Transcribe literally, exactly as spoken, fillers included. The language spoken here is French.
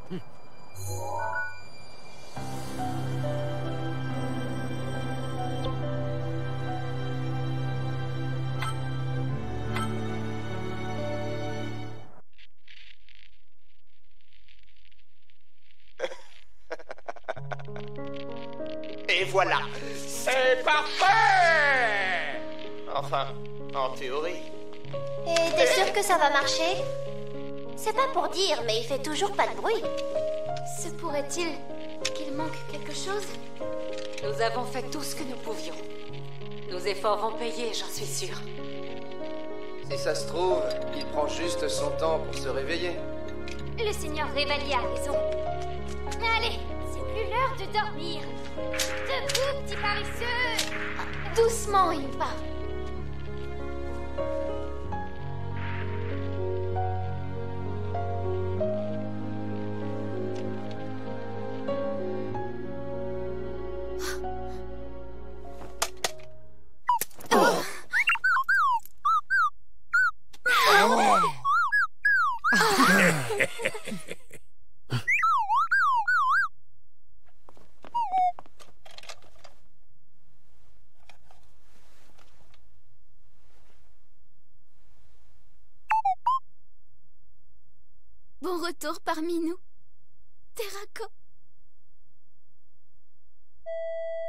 Et voilà, c'est parfait! Enfin, en théorie. Et t'es sûr que ça va marcher? C'est pas pour dire, mais il fait toujours pas de bruit. Se pourrait-il qu'il manque quelque chose? Nous avons fait tout ce que nous pouvions. Nos efforts vont payer, j'en suis sûre. Si ça se trouve, il prend juste son temps pour se réveiller. Le seigneur Révalier a raison. Allez, c'est plus l'heure de dormir. Debout, petit paresseux! Doucement, Impa. Bon retour parmi nous, Terraco.